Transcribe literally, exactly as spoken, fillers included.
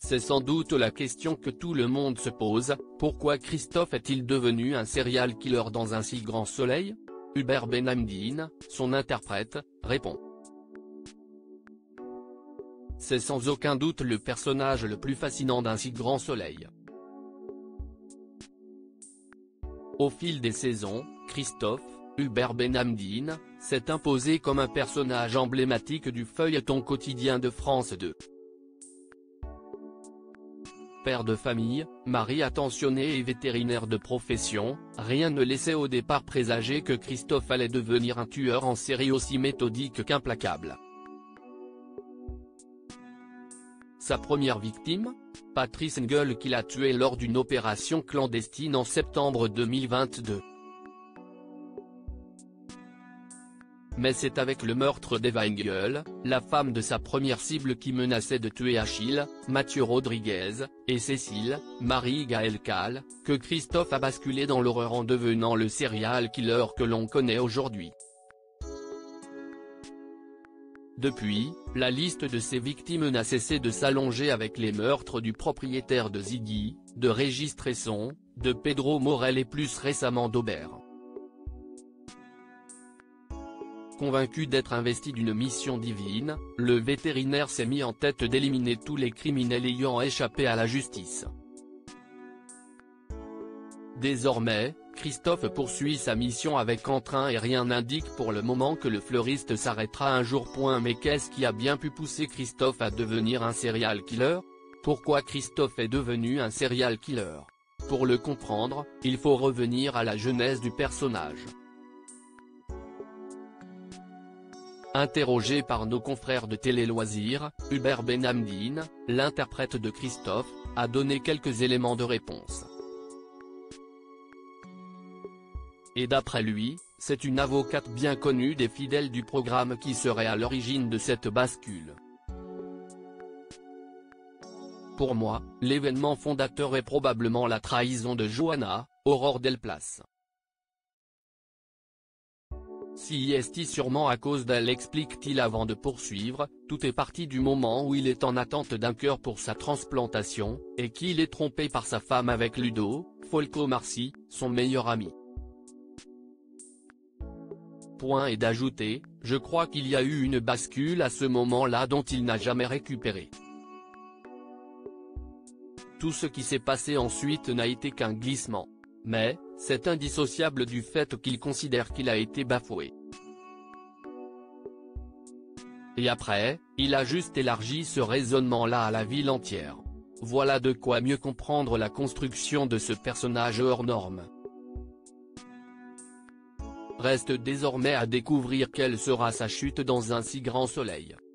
C'est sans doute la question que tout le monde se pose, pourquoi Christophe est-il devenu un serial killer dans un si grand soleil? Hubert Benhamdine, son interprète, répond. C'est sans aucun doute le personnage le plus fascinant d'un si grand soleil. Au fil des saisons, Christophe, Hubert Benhamdine, s'est imposé comme un personnage emblématique du feuilleton quotidien de France deux. Père de famille, mari attentionné et vétérinaire de profession, rien ne laissait au départ présager que Christophe allait devenir un tueur en série aussi méthodique qu'implacable. Sa première victime? Patrice Engel, qui l'a tué lors d'une opération clandestine en septembre deux mille vingt-deux. Mais c'est avec le meurtre d'Eva Engel, la femme de sa première cible qui menaçait de tuer Achille, Mathieu Rodriguez, et Cécile, Marie-Gaëlle Calle, que Christophe a basculé dans l'horreur en devenant le serial killer que l'on connaît aujourd'hui. Depuis, la liste de ses victimes n'a cessé de s'allonger avec les meurtres du propriétaire de Ziggy, de Régis Tresson, de Pedro Morel et plus récemment d'Aubert. Convaincu d'être investi d'une mission divine, le vétérinaire s'est mis en tête d'éliminer tous les criminels ayant échappé à la justice. Désormais, Christophe poursuit sa mission avec entrain et rien n'indique pour le moment que le fleuriste s'arrêtera un jour. Mais qu'est-ce qui a bien pu pousser Christophe à devenir un serial killer? Pourquoi Christophe est devenu un serial killer? Pour le comprendre, il faut revenir à la genèse du personnage. Interrogé par nos confrères de Télé Loisirs, Hubert Benhamdine, l'interprète de Christophe, a donné quelques éléments de réponse. Et d'après lui, c'est une avocate bien connue des fidèles du programme qui serait à l'origine de cette bascule. Pour moi, l'événement fondateur est probablement la trahison de Johanna, Aurore Delplace. Si est sûrement à cause d'elle, explique-t-il avant de poursuivre, tout est parti du moment où il est en attente d'un cœur pour sa transplantation, et qu'il est trompé par sa femme avec Ludo, Folco Marcy, son meilleur ami. Point et d'ajouter, je crois qu'il y a eu une bascule à ce moment-là dont il n'a jamais récupéré. Tout ce qui s'est passé ensuite n'a été qu'un glissement. Mais, c'est indissociable du fait qu'il considère qu'il a été bafoué. Et après, il a juste élargi ce raisonnement-là à la ville entière. Voilà de quoi mieux comprendre la construction de ce personnage hors norme. Reste désormais à découvrir quelle sera sa chute dans un si grand soleil.